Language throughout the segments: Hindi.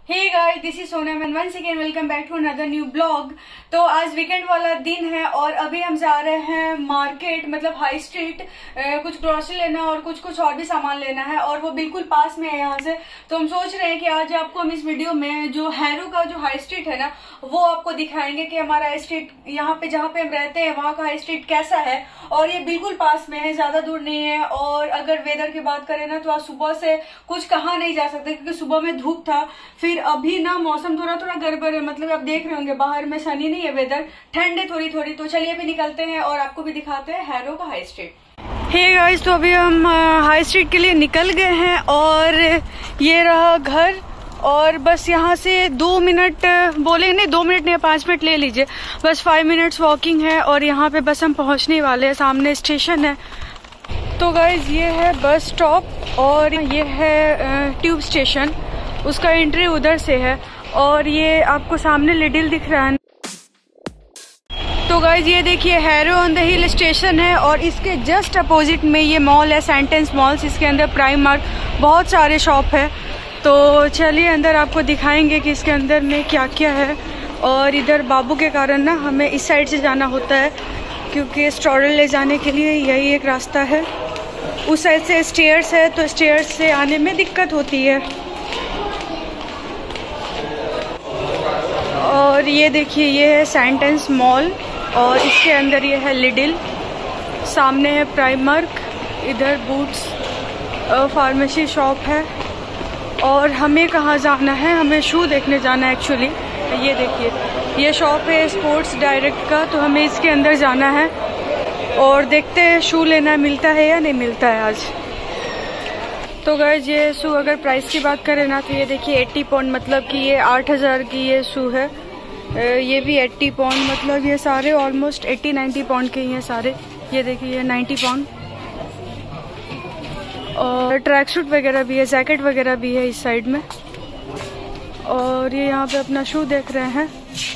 Hey guys, this is Sonam and once again welcome back to another new blog. तो आज वीकेंड वाला दिन है और अभी हम जा रहे हैं मार्केट, मतलब हाई स्ट्रीट, कुछ ग्रोसरी लेना और कुछ और भी सामान लेना है और वो बिल्कुल पास में है यहाँ से। तो हम सोच रहे हैं कि आज आपको हम इस वीडियो में जो हैरो का जो हाई स्ट्रीट है ना, वो आपको दिखाएंगे कि हमारा हाई स्ट्रीट यहाँ पे जहाँ पे हम रहते हैं वहाँ का हाई स्ट्रीट कैसा है। और ये बिल्कुल पास में है, ज्यादा दूर नहीं है। और अगर वेदर की बात करें ना, तो आज सुबह से कुछ कहा नहीं जा सकता क्योंकि सुबह में धूप था, फिर अभी ना मौसम थोड़ा थोड़ा गड़बड़ है, मतलब आप देख रहे होंगे बाहर में सनी नहीं है वेदर, ठंड है थोड़ी थोड़ी। तो चलिए अभी निकलते हैं और आपको भी दिखाते हैं हैरो का हाई स्ट्रीट। हे गाइस, तो अभी हम हाई स्ट्रीट के लिए निकल गए हैं और ये रहा घर। और बस यहाँ से 2 मिनट बोले नहीं, 2 मिनट नहीं 5 मिनट ले लीजिए, बस 5 मिनट्स वॉकिंग है और यहाँ पे बस हम पहुँचने वाले हैं। सामने स्टेशन है। तो गाइस ये है बस स्टॉप और ये है ट्यूब स्टेशन, उसका एंट्री उधर से है। और ये आपको सामने लिडिल दिख रहा है। तो गाइज ये देखिए Harrow on the Hill station है और इसके जस्ट अपोजिट में ये मॉल है, सेंटेंस मॉल्स। इसके अंदर प्राइममार्क, बहुत सारे शॉप है। तो चलिए अंदर आपको दिखाएंगे कि इसके अंदर में क्या क्या है। और इधर बाबू के कारण ना हमें इस साइड से जाना होता है क्योंकि स्टोर ले जाने के लिए यही एक रास्ता है। उस साइड से स्टेयर्स है, तो स्टेयर्स से आने में दिक्कत होती है। और ये देखिए ये है सेंटेंस मॉल और इसके अंदर ये है लिडिल, सामने है प्राइममार्क, इधर बूट्स फार्मेसी शॉप है। और हमें कहाँ जाना है, हमें शू देखने जाना है एक्चुअली। ये देखिए ये शॉप है स्पोर्ट्स डायरेक्ट का, तो हमें इसके अंदर जाना है और देखते हैं शू लेना मिलता है या नहीं मिलता है आज। तो गाइस ये शू अगर प्राइस की बात करें ना, तो ये देखिए 80 पाउंड, मतलब कि ये 8000 की ये शू है। ये भी 80 पाउंड, मतलब ये सारे ऑलमोस्ट 80-90 पाउंड के ही हैं सारे। ये देखिए ये 90 पाउंड। और ट्रैक सूट वगैरह भी है, जैकेट वगैरह भी है इस साइड में। और ये यहाँ पे अपना शू देख रहे हैं।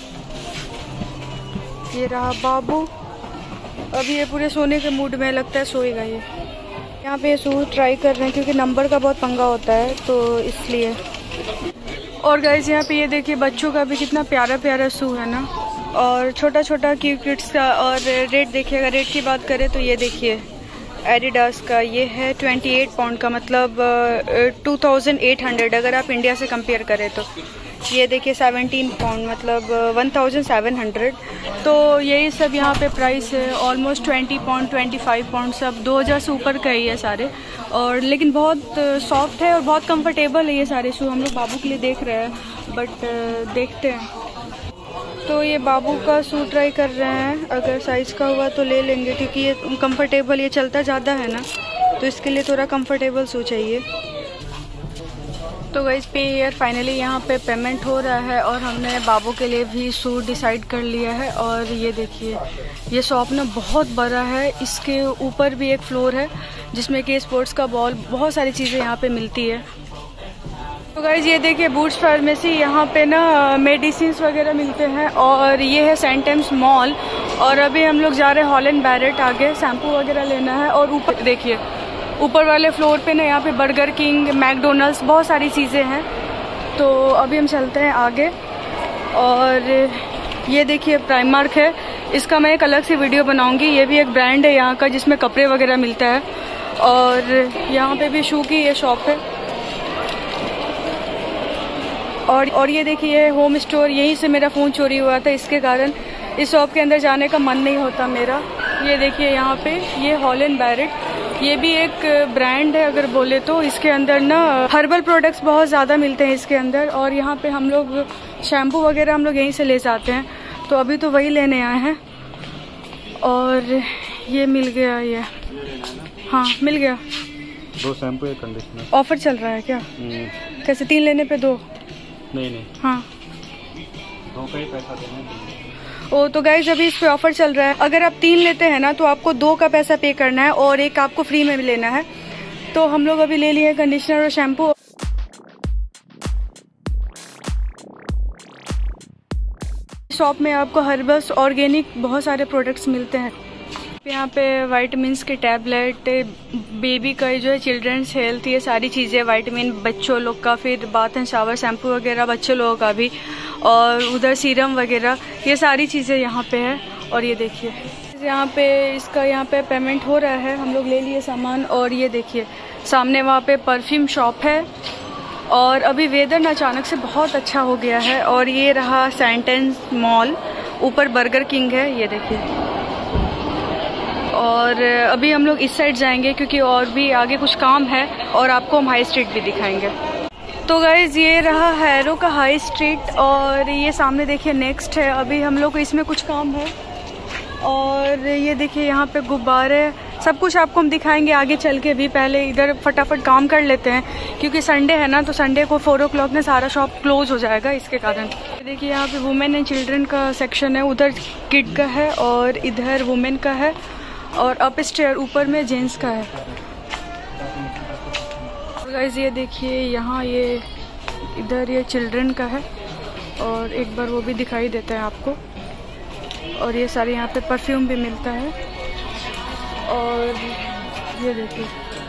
ये रहा बाबू, अभी ये पूरे सोने के मूड में, लगता है सोएगा ये। यहाँ पे शू ट्राई कर रहे हैं क्योंकि नंबर का बहुत पंगा होता है, तो इसलिए। और गाइस यहाँ पे ये देखिए बच्चों का भी कितना प्यारा प्यारा शू है ना, और छोटा छोटा किड्स का। और रेट देखिएगा, रेट की बात करें तो ये देखिए एडिडास का ये है 28 पाउंड का, मतलब 2800 अगर आप इंडिया से कंपेयर करें तो। ये देखिए 17 पाउंड, मतलब 1700। तो यही सब यहाँ पे प्राइस है। ऑलमोस्ट 20 पाउंड 25 पाउंड सब 2000 से ऊपर का ही है सारे। और लेकिन बहुत सॉफ्ट है और बहुत कंफर्टेबल है ये सारे शू। हम लोग बाबू के लिए देख रहे हैं, बट देखते हैं। तो ये बाबू का शू ट्राई कर रहे हैं, अगर साइज का हुआ तो ले लेंगे क्योंकि ये कंफर्टेबल, ये चलता ज़्यादा है ना, तो इसके लिए थोड़ा कंफर्टेबल शू चाहिए। तो गाइस पे ईयर फाइनली यहाँ पे पेमेंट हो रहा है और हमने बाबू के लिए भी शू डिसाइड कर लिया है। और ये देखिए ये शॉप ना बहुत बड़ा है, इसके ऊपर भी एक फ्लोर है जिसमें कि स्पोर्ट्स का बॉल, बहुत सारी चीज़ें यहाँ पे मिलती है। तो गाइस ये देखिए बूट्स फार्मेसी, यहाँ पे ना मेडिसिन वगैरह मिलते हैं। और ये है सेंटेंस मॉल। और अभी हम लोग जा रहे हैं हॉलैंड बैरेट, आगे शैम्पू वगैरह लेना है। और ऊपर देखिए ऊपर वाले फ्लोर पे ना यहाँ पे बर्गर किंग, मैकडोनल्ड्स, बहुत सारी चीज़ें हैं। तो अभी हम चलते हैं आगे। और ये देखिए प्राइममार्क है, इसका मैं एक अलग से वीडियो बनाऊंगी। ये भी एक ब्रांड है यहाँ का जिसमें कपड़े वगैरह मिलता है। और यहाँ पे भी शू की ये शॉप है। और ये देखिए होम स्टोर, यहीं से मेरा फ़ोन चोरी हुआ था, इसके कारण इस शॉप के अंदर जाने का मन नहीं होता मेरा। ये देखिए यहाँ पे ये हॉलैंड बैरेट, ये भी एक ब्रांड है अगर बोले तो। इसके अंदर ना हर्बल प्रोडक्ट्स बहुत ज़्यादा मिलते हैं इसके अंदर। और यहाँ पे हम लोग शैम्पू वगैरह हम लोग यहीं से ले जाते हैं, तो अभी तो वही लेने आए हैं। और ये मिल गया, ये हाँ मिल गया। 2 शैम्पू एक कंडीशनर। ऑफर चल रहा है क्या? कैसे 3 लेने पे 2? नहीं हाँ 2 का ही पैसा देना है। ओ तो गाइज अभी इस पे ऑफर चल रहा है। अगर आप 3 लेते हैं ना तो आपको 2 का पैसा पे करना है और एक आपको फ्री में भी लेना है। तो हम लोग अभी ले लिए कंडीशनर और शैम्पू। शॉप में आपको हर्बल्स, ऑर्गेनिक बहुत सारे प्रोडक्ट्स मिलते हैं। यहाँ पे वाइटामिन्स के टैबलेट, बेबी का जो है चिल्ड्रंस हेल्थ, ये सारी चीज़ें, वाइटामिन बच्चों लोग का, फिर बाथ एंड शावर शैम्पू वगैरह बच्चों लोगों का भी, और उधर सीरम वगैरह, ये सारी चीज़ें यहाँ पे है। और ये देखिए यहाँ पे इसका यहाँ पे पेमेंट हो रहा है, हम लोग ले लिए सामान। और ये देखिए सामने वहाँ पे परफ्यूम शॉप है। और अभी वेदर ना अचानक से बहुत अच्छा हो गया है। और ये रहा सेंटेंस मॉल, ऊपर बर्गर किंग है, ये देखिए। और अभी हम लोग इस साइड जाएंगे क्योंकि और भी आगे कुछ काम है और आपको हम हाई स्ट्रीट भी दिखाएंगे। तो गाइज ये रहा हैरो का हाई स्ट्रीट और ये सामने देखिए नेक्स्ट है। अभी हम लोग को इसमें कुछ काम है। और ये देखिए यहाँ पे गुब्बारे, सब कुछ आपको हम दिखाएंगे आगे चल के भी। पहले इधर फटाफट काम कर लेते हैं क्योंकि संडे है ना, तो संडे को 4 o'clock में सारा शॉप क्लोज हो जाएगा, इसके कारण। देखिए यहाँ पे वुमेन एंड चिल्ड्रन का सेक्शन है, उधर किड का है और इधर वुमेन का है। और अप स्टेयर ऊपर में जेंट्स का है। और गाइस ये देखिए यहाँ ये इधर ये चिल्ड्रन का है और एक बार वो भी दिखाई देता है आपको। और ये सारे यहाँ पे परफ्यूम भी मिलता है। और ये देखिए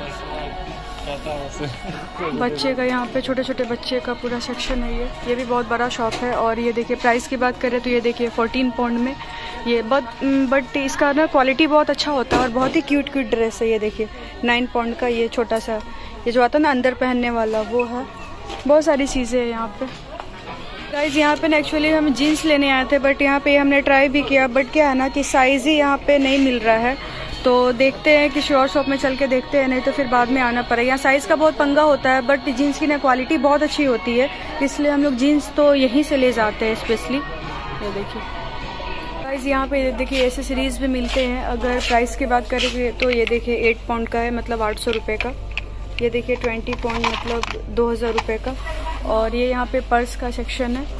बच्चे का, यहाँ पे छोटे छोटे बच्चे का पूरा सेक्शन है। ये भी बहुत बड़ा शॉप है। और ये देखिए प्राइस की बात करें तो ये देखिए 14 पाउंड में ये, बट इसका ना क्वालिटी बहुत अच्छा होता है और बहुत ही क्यूट ड्रेस है। ये देखिए 9 पाउंड का ये छोटा सा, ये जो आता है ना अंदर पहनने वाला, वो है। बहुत सारी चीज़ें हैं यहाँ पे। गाइस यहाँ पे ना एक्चुअली हम जीन्स लेने आए थे, बट यहाँ पे हमने ट्राई भी किया, बट क्या है ना कि साइज़ ही यहाँ पे नहीं मिल रहा है। तो देखते हैं किसी और शॉप में चल के देखते हैं, नहीं तो फिर बाद में आना पड़ेगा। यहाँ साइज़ का बहुत पंगा होता है, बट जीन्स की ना क्वालिटी बहुत अच्छी होती है, इसलिए हम लोग जीन्स तो यहीं से ले जाते हैं स्पेशली। ये देखिए गाइस यहाँ पे देखिए एसेसरीज भी मिलते हैं। अगर प्राइस की बात करेंगे तो ये देखिए 8 पाउंड का है, मतलब 800 रुपये का। ये देखिए 20 पाउंड मतलब 2000 रुपये का। और ये यहाँ पे पर्स का सेक्शन है।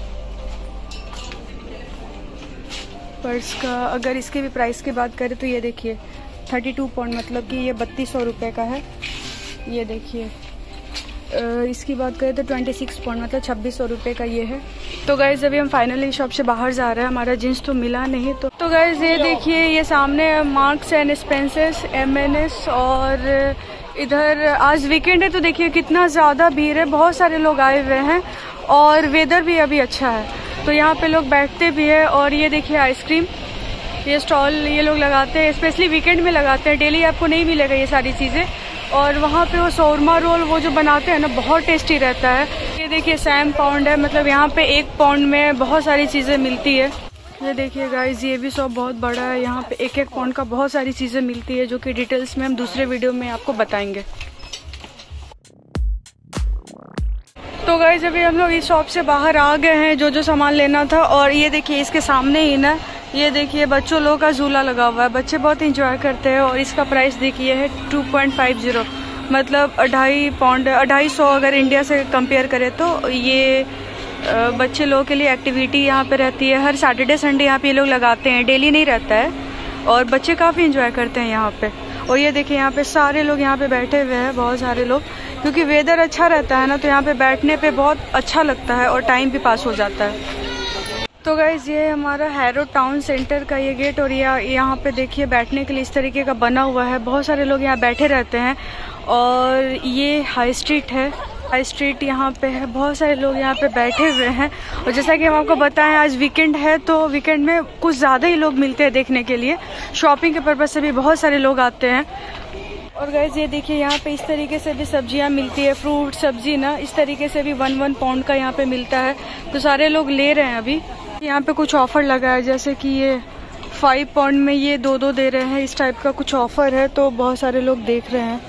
पर्स का अगर इसके भी प्राइस की बात करें तो ये देखिए 32 पाउंड, मतलब कि ये 3200 रुपये का है। ये देखिए इसकी बात करें तो 26 पाउंड, मतलब 2600 रुपये का ये है। तो गाइज अभी हम फाइनली शॉप से बाहर जा रहे हैं, हमारा जींस तो मिला नहीं। तो गाइज ये देखिए ये सामने मार्क्स एंड स्पेंसर्स, M&S। और इधर आज वीकेंड है तो देखिए कितना ज़्यादा भीड़ है, बहुत सारे लोग आए हुए हैं और वेदर भी अभी अच्छा है, तो यहाँ पे लोग बैठते भी है। और ये देखिए आइसक्रीम, ये स्टॉल ये लोग लगाते हैं, स्पेशली वीकेंड में लगाते हैं, डेली आपको नहीं मिलेगा ये सारी चीज़ें। और वहाँ पे वो शौरमा रोल वो जो बनाते हैं ना, बहुत टेस्टी रहता है। ये देखिए 7 पाउंड है, मतलब यहाँ पे 1 पाउंड में बहुत सारी चीज़ें मिलती है। ये देखिए गाइज ये भी शॉप बहुत बड़ा है, यहाँ पे 1-1 पाउंड का बहुत सारी चीज़ें मिलती है, जो कि डिटेल्स में हम दूसरे वीडियो में आपको बताएंगे। तो गाइज अभी हम लोग इस शॉप से बाहर आ गए हैं, जो सामान लेना था। और ये देखिए इसके सामने ही ना, ये देखिए बच्चों लोगों का झूला लगा हुआ है, बच्चे बहुत इंजॉय करते हैं। और इसका प्राइस देखिए है 2.50, मतलब 2.5 पाउंड, 250 अगर इंडिया से कंपेयर करें तो। ये बच्चे लोगों के लिए एक्टिविटी यहाँ पे रहती है, हर सैटरडे संडे यहाँ पे ये लोग लगाते हैं, डेली नहीं रहता है। और बच्चे काफ़ी इंजॉय करते हैं यहाँ पे। और ये देखिए यहाँ पे सारे लोग यहाँ पे बैठे हुए हैं, बहुत सारे लोग, क्योंकि वेदर अच्छा रहता है ना, तो यहाँ पे बैठने पे बहुत अच्छा लगता है और टाइम भी पास हो जाता है। तो गाइज ये हमारा हैरो टाउन सेंटर का ये गेट। और यहाँ पे देखिए बैठने के लिए इस तरीके का बना हुआ है, बहुत सारे लोग यहाँ बैठे रहते हैं। और ये हाई स्ट्रीट है, हाई स्ट्रीट यहाँ पे है, बहुत सारे लोग यहाँ पे बैठे हुए हैं। और जैसा कि हम आपको बताएं आज वीकेंड है, तो वीकेंड में कुछ ज़्यादा ही लोग मिलते हैं देखने के लिए, शॉपिंग के पर्पज़ से भी बहुत सारे लोग आते हैं। और गाइज ये देखिए यहाँ पे इस तरीके से भी सब्जियाँ मिलती है, फ्रूट सब्जी ना, इस तरीके से भी 1-1 पाउंड का यहाँ पे मिलता है, तो सारे लोग ले रहे हैं। अभी यहाँ पे कुछ ऑफर लगा है, जैसे कि ये 5 पाउंड में ये 2 दे रहे हैं, इस टाइप का कुछ ऑफर है, तो बहुत सारे लोग देख रहे हैं।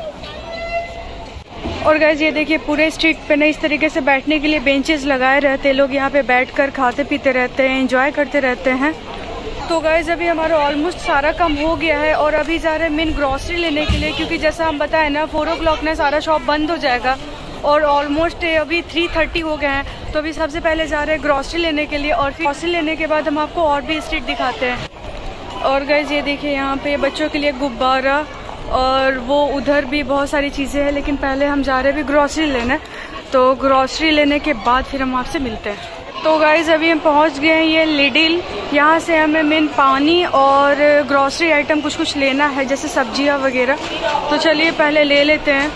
और गाइज ये देखिए पूरे स्ट्रीट पे ना इस तरीके से बैठने के लिए बेंचेस लगाए रहते हैं, लोग यहाँ पे बैठकर खाते पीते रहते हैं, एंजॉय करते रहते हैं। तो गाइज अभी हमारा ऑलमोस्ट सारा काम हो गया है और अभी जा रहे हैं मेन ग्रॉसरी लेने के लिए, क्योंकि जैसा हम बताए ना 4 o'clock में सारा शॉप बंद हो जाएगा और ऑलमोस्ट अभी 3:30 हो गए हैं। तो अभी सबसे पहले जा रहे हैं ग्रॉसरी लेने के लिए, और फिर ग्रॉसरी लेने के बाद हम आपको और भी स्ट्रीट दिखाते हैं। और गाइज ये देखिए यहाँ पे बच्चों के लिए गुब्बारा, और वो उधर भी बहुत सारी चीज़ें हैं, लेकिन पहले हम जा रहे हैं अभी ग्रॉसरी लेने। तो ग्रॉसरी लेने के बाद फिर हम आपसे मिलते हैं। तो गाइज अभी हम पहुंच गए हैं ये लिडिल। यहाँ से हमें मेन पानी और ग्रॉसरी आइटम कुछ कुछ लेना है, जैसे सब्जियां वगैरह। तो चलिए पहले ले लेते हैं।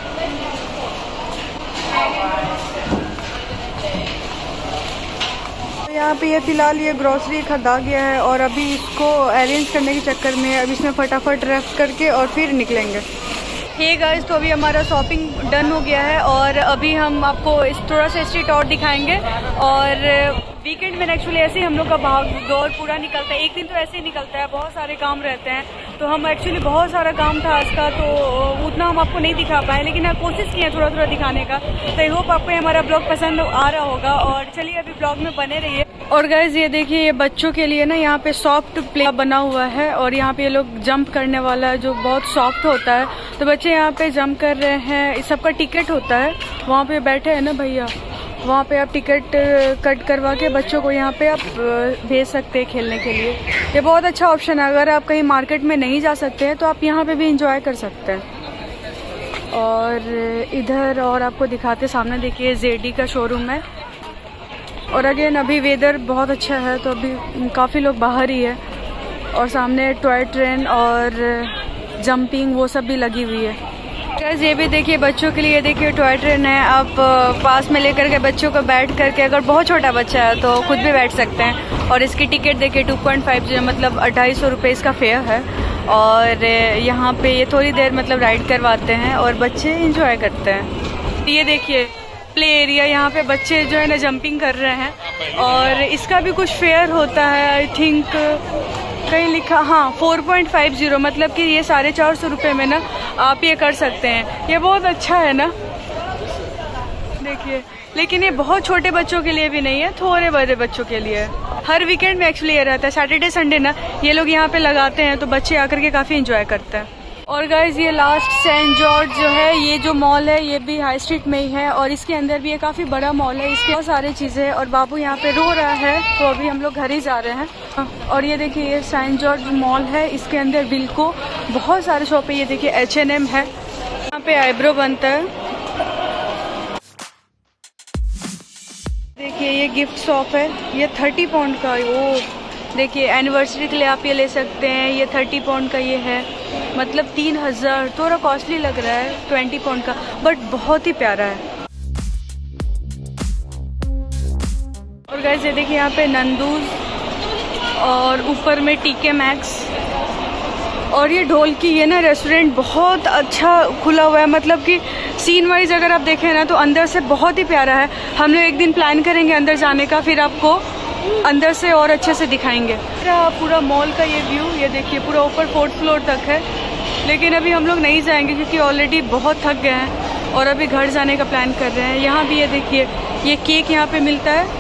यहाँ पे ये फिलहाल ये ग्रॉसरी खरीदा गया है और अभी इसको अरेंज करने के चक्कर में अब इसमें फटाफट रख करके और फिर निकलेंगे। हे गाइस, तो अभी हमारा शॉपिंग डन हो गया है और अभी हम आपको इस थोड़ा सा स्ट्रीट और दिखाएंगे। और वीकेंड में एक्चुअली ऐसे ही हम लोग का भाग दौड़ पूरा निकलता है। एक दिन तो ऐसे ही निकलता है, बहुत सारे काम रहते हैं। तो हम एक्चुअली बहुत सारा काम था आज का, तो उतना हम आपको नहीं दिखा पाए, लेकिन आप कोशिश किए थोड़ा थोड़ा दिखाने का। तो आई होप आपको हमारा ब्लॉग पसंद आ रहा होगा और चलिए अभी ब्लॉग में बने रहिए। और गाइज ये देखिए, ये बच्चों के लिए ना यहाँ पे सॉफ्ट प्ले बना हुआ है और यहाँ पे ये लोग जंप करने वाला है जो बहुत सॉफ्ट होता है। तो बच्चे यहाँ पे जंप कर रहे हैं। इस सबका टिकट होता है, वहाँ पे बैठे हैं ना भैया, वहाँ पे आप टिकट कट करवा के बच्चों को यहाँ पे आप भेज सकते हैं खेलने के लिए। ये बहुत अच्छा ऑप्शन है। अगर आप कहीं मार्केट में नहीं जा सकते हैं तो आप यहाँ पे भी इंजॉय कर सकते हैं। और इधर और आपको दिखाते, सामने देखिए जेडी का शोरूम है। और अगेन अभी वेदर बहुत अच्छा है तो अभी काफ़ी लोग बाहर ही है। और सामने टॉय ट्रेन और जंपिंग वो सब भी लगी हुई है। गाइस ये भी देखिए बच्चों के लिए, ये देखिए टॉय ट्रेन है। आप पास में लेकर के बच्चों को बैठ करके, अगर बहुत छोटा बच्चा है तो खुद भी बैठ सकते हैं। और इसकी टिकट देखिए 2.5 मतलब 250 रुपये इसका फेयर है। और यहाँ पे ये थोड़ी देर मतलब राइड करवाते हैं और बच्चे इंजॉय करते हैं। ये देखिए प्ले एरिया, यहाँ पे बच्चे जो है ना जंपिंग कर रहे हैं। और इसका भी कुछ फेयर होता है, आई थिंक कहीं लिखा, हाँ 4.50, मतलब कि ये 450 रुपये में ना आप ये कर सकते हैं। ये बहुत अच्छा है ना, देखिए। लेकिन ये बहुत छोटे बच्चों के लिए भी नहीं है, थोड़े बड़े बच्चों के लिए है। हर वीकेंड में एक्चुअली ये रहता है, सैटरडे संडे ना ये लोग यहाँ पे लगाते हैं, तो बच्चे आकर के काफ़ी इंजॉय करते हैं। और गाइज ये लास्ट सेंट जॉर्ज जो है, ये जो मॉल है ये भी हाई स्ट्रीट में ही है और इसके अंदर भी ये काफ़ी बड़ा मॉल है। इसके बहुत सारी चीज़ें हैं। और बाबू यहाँ पे रो रहा है तो अभी हम लोग घर ही जा रहे हैं। और ये देखिए ये सेंट जॉर्ज मॉल है, इसके अंदर बिल्को बहुत सारे शॉप है। ये देखिए H&M है, यहाँ पे आईब्रो बनता है। देखिए ये गिफ्ट शॉप है, ये 30 पाउंड का। ओ देखिए एनिवर्सरी के लिए आप ये ले सकते हैं। ये 30 पाउंड का ये है, मतलब 3000, थोड़ा कॉस्टली लग रहा है 20 पाउंड का, बट बहुत ही प्यारा है। और गाइस ये देखिए यहाँ पे नंदूज और ऊपर में TK Maxx। और ये ढोल की ये ना रेस्टोरेंट बहुत अच्छा खुला हुआ है, मतलब कि सीन वाइज अगर आप देखें ना तो अंदर से बहुत ही प्यारा है। हम लोग एक दिन प्लान करेंगे अंदर जाने का, फिर आपको अंदर से और अच्छे से दिखाएंगे। पूरा मॉल का ये व्यू, ये देखिए पूरा ऊपर 4th फ्लोर तक है। लेकिन अभी हम लोग नहीं जाएंगे क्योंकि ऑलरेडी बहुत थक गए हैं और अभी घर जाने का प्लान कर रहे हैं। यहाँ भी ये देखिए ये केक यहाँ पे मिलता है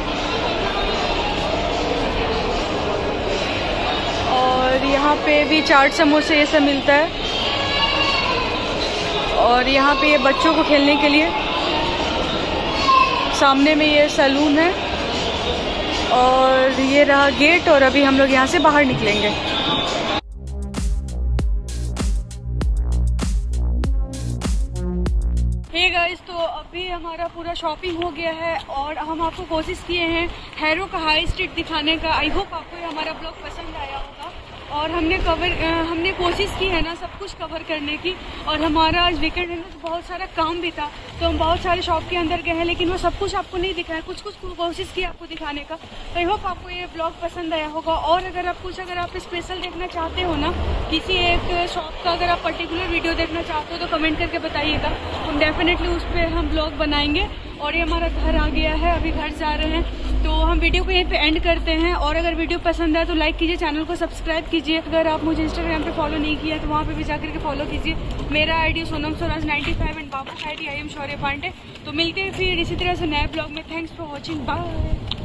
और यहाँ पे भी चाट समोसे ये सब मिलता है। और यहाँ पे ये बच्चों को खेलने के लिए सामने में ये सैलून है और ये रहा गेट। और अभी हम लोग यहाँ से बाहर निकलेंगे। हे गाइस, तो अभी हमारा पूरा शॉपिंग हो गया है और हम आपको कोशिश किए हैं हैरो का हाई स्ट्रीट दिखाने का। आई होप आपको हमारा ब्लॉग पसंद आया होगा। और हमने कोशिश की है ना सब कुछ कवर करने की। और हमारा आज वीकेंड है ना तो बहुत सारा काम भी था, तो हम बहुत सारे शॉप के अंदर गए हैं, लेकिन वो सब कुछ आपको नहीं दिखाया। कुछ कोशिश की आपको दिखाने का। तो आई होप आपको ये ब्लॉग पसंद आया होगा। और अगर आप स्पेशल देखना चाहते हो ना, किसी एक शॉप का अगर आप पर्टिकुलर वीडियो देखना चाहते हो तो कमेंट करके बताइएगा, तो डेफिनेटली उस पर हम ब्लॉग बनाएंगे। और ये हमारा घर आ गया है, अभी घर जा रहे हैं, तो हम वीडियो को यहीं पे एंड करते हैं। और अगर वीडियो पसंद आए तो लाइक कीजिए, चैनल को सब्सक्राइब कीजिए। अगर आप मुझे इंस्टाग्राम पे फॉलो नहीं किया तो वहाँ पे भी जाकर के फॉलो कीजिए। मेरा आईडी सोनम स्वराज 95 एंड बाबू का ID I am Shaurya Pandey. तो मिलते हैं फिर इसी तरह से नए ब्लॉग में। Thanks for watching, bye.